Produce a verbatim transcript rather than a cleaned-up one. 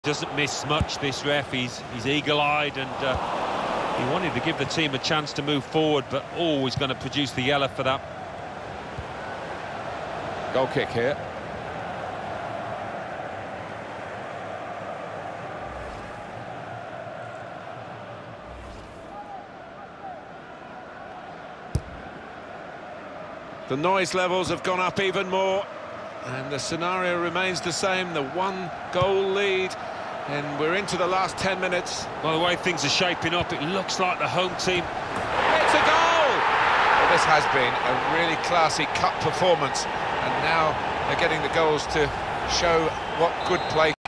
Doesn't miss much, this ref. He's, he's eagle-eyed, and uh, he wanted to give the team a chance to move forward, but always going to produce the yellow for that. Goal kick here. The noise levels have gone up even more, and the scenario remains the same, the one-goal lead, and we're into the last ten minutes. By the way things are shaping up, it looks like the home team... It's a goal! Well, this has been a really classy cup performance, and now they're getting the goals to show what good play